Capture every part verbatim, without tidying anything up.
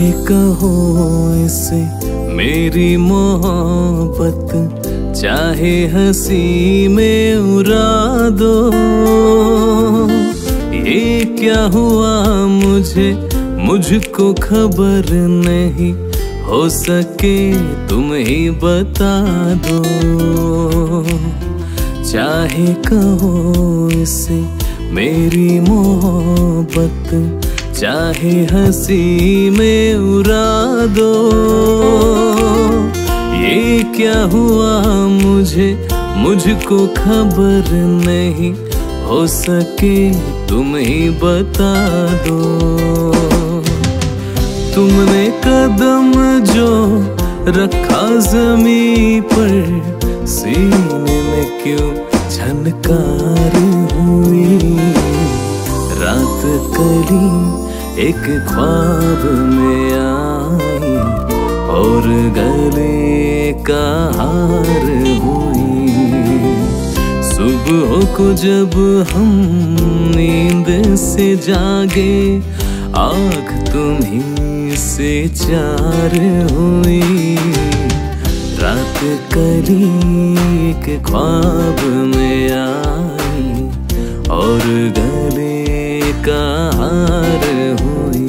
चाहे कहो इसे मेरी मोहब्बत, चाहे हंसी में उड़ा दो। ये क्या हुआ मुझे मुझको खबर नहीं, हो सके तुम ही बता दो। चाहे कहो इसे मेरी मोहब्बत, चाहे हंसी में उड़ा दो। ये क्या हुआ मुझे मुझको खबर नहीं, हो सके तुम ही बता दो। तुमने कदम जो रखा जमीन पर, सीने में क्यों झनकार हुई। रात करीब एक ख्वाब में आई, और गले का हार हुई। सुबह को जब हम नींद से जागे, आँख तुम्हीं से चार हुई। रात करीब एक ख्वाब में आई, और गले का हार हुई।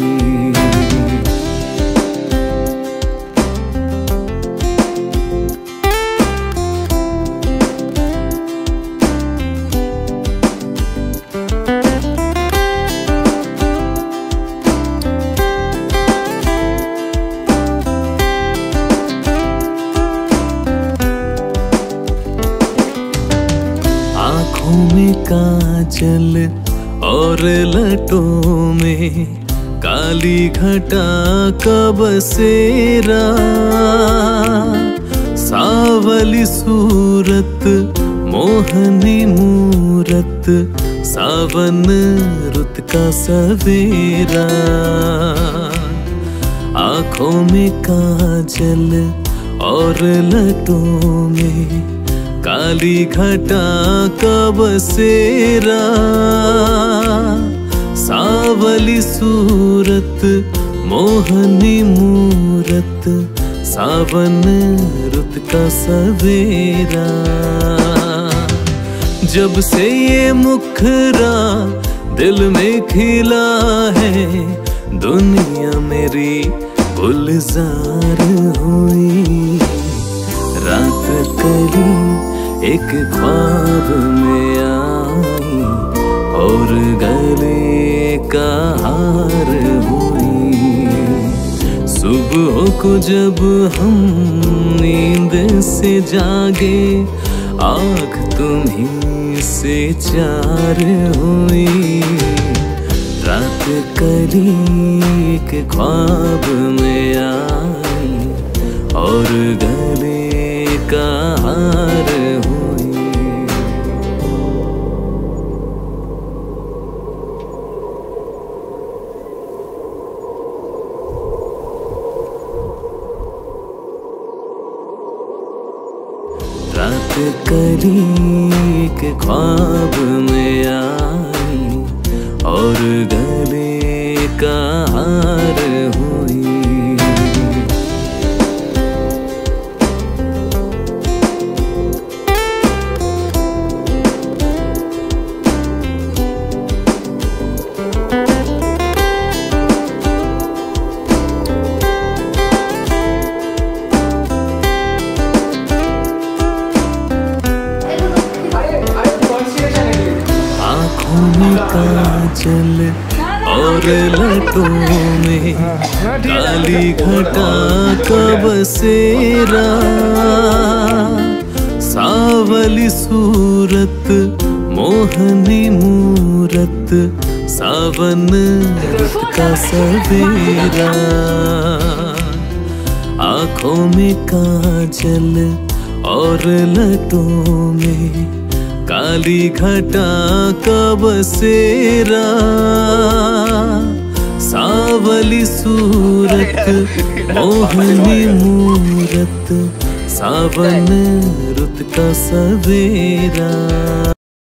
आँखों में काजल और लटों में काली घटा का बसेरा। सावली सूरत मोहनी मूरत, सावन रुत का सवेरा। आँखों में काजल और लटों में काली घटा का बसेरा। सावली सूरत मोहनी मूरत, सावन रुत का सवेरा। जब से ये मुखरा दिल में खिला है, दुनिया मेरी गुलजार हुई। रात करीब एक ख्वाब में आई, और गले का हार हुई। सुबह को जब हम नींद से जागे, आँख तुम्हीं से चार हुई। रात करीब एक ख्वाब में आई, और गले का हार हुई। रात करीब एक ख्वाब में आई, और गले का हार हुई। काजल और लटों में काली घटा का बसेरा। सावली सूरत मोहनी मूरत, सावन रुत का सवेरा। आँखों में काजल और लटों में काली घटा का बसेरा। सावली सूरत मोहनी मूरत, सावन रुत का सवेरा।